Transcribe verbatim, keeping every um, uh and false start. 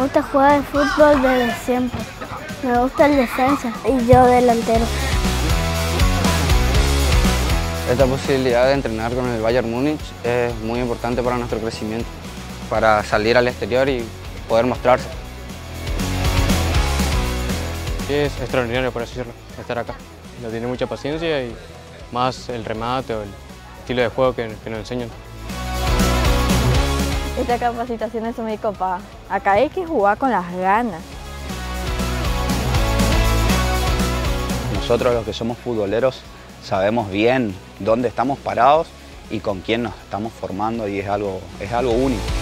gusta jugar al fútbol desde siempre. Me gusta el defensa y yo delantero. Esta posibilidad de entrenar con el Bayern Múnich es muy importante para nuestro crecimiento, para salir al exterior y poder mostrarse. Es extraordinario, por así decirlo, estar acá. No tiene mucha paciencia y más el remate o el estilo de juego que, que nos enseñan. Esta capacitación es muy copada. Acá hay que jugar con las ganas. Nosotros los que somos futboleros sabemos bien dónde estamos parados y con quién nos estamos formando y es algo, es algo único.